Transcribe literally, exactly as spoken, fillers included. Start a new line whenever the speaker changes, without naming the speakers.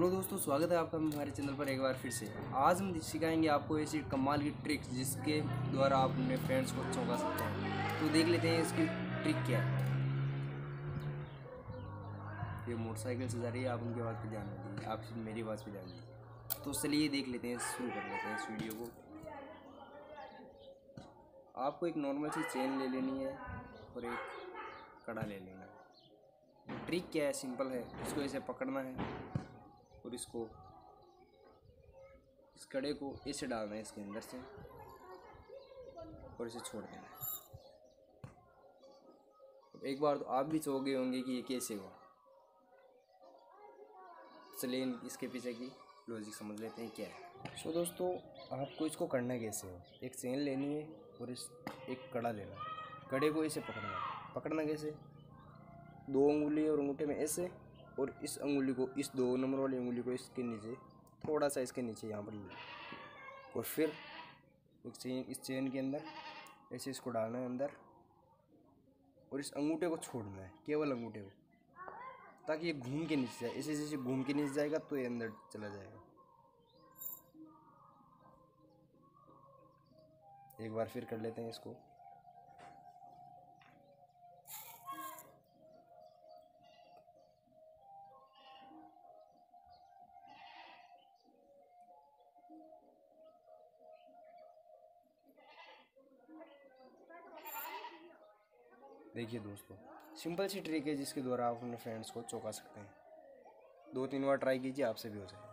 Hello दोस्तों, स्वागत है आपका हमारे चैनल पर एक बार फिर से। आज हम सिखाएंगे आपको ऐसी कमाल की ट्रिक्स जिसके द्वारा आप अपने फ्रेंड्स को चौंका सकते हैं। तो देख लेते हैं इसकी ट्रिक क्या है। ये मोटरसाइकिल से जा रही है, आप उनकी आवाज़ पे ध्यान दीजिए, आप मेरी आवाज़ पे ध्यान दीजिए। तो चलिए देख लेते हैं, शुरू कर लेते हैं इस वीडियो को। आपको एक नॉर्मल सी चेन ले लेनी है और एक कड़ा ले लेना है। ट्रिक क्या है, सिंपल है। इसको ऐसे पकड़ना है और इसको इस कड़े को ऐसे डालना है इसके अंदर से और इसे छोड़ देना है। अब एक बार तो आप भी चौंक गए होंगे कि ये कैसे हुआ। चलिए इसके पीछे की लॉजिक समझ लेते हैं क्या है। सो दोस्तों, आपको इसको करना कैसे हो। एक चेन लेनी है और इस एक कड़ा लेना है। कड़े को ऐसे पकड़ना है। पकड़ना कैसे, दो उंगली और अंगूठे में ऐसे, और इस अंगुली को, इस दो नंबर वाली अंगुली को इसके नीचे, थोड़ा सा इसके नीचे यहाँ पर, और फिर एक चेन, इस चेन के अंदर ऐसे इसको डालना है अंदर और इस अंगूठे को छोड़ना है, केवल अंगूठे को, ताकि ये घूम के नीचे जाए। ऐसे जैसे घूम के नीचे जाएगा तो ये अंदर चला जाएगा। एक बार फिर कर लेते हैं इसको। देखिए दोस्तों, सिंपल सी ट्रिक है जिसके द्वारा आप अपने फ्रेंड्स को चौंका सकते हैं। दो तीन बार ट्राई कीजिए, आपसे भी हो जाएगा।